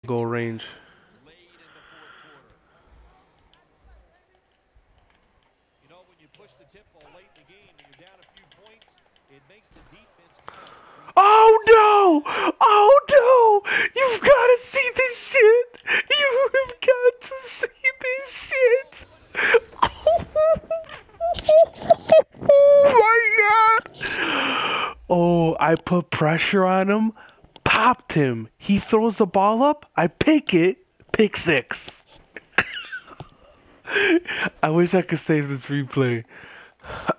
Goal range. late in the fourth quarter. You know, when you push the tip ball late in the game and you're down a few points, it makes the defense kind of Oh no! Oh no! You've got to see this shit! You have got to see this shit! Oh my god! Oh, I put pressure on him, popped him. He throws the ball up, I pick it, pick six. I wish I could save this replay.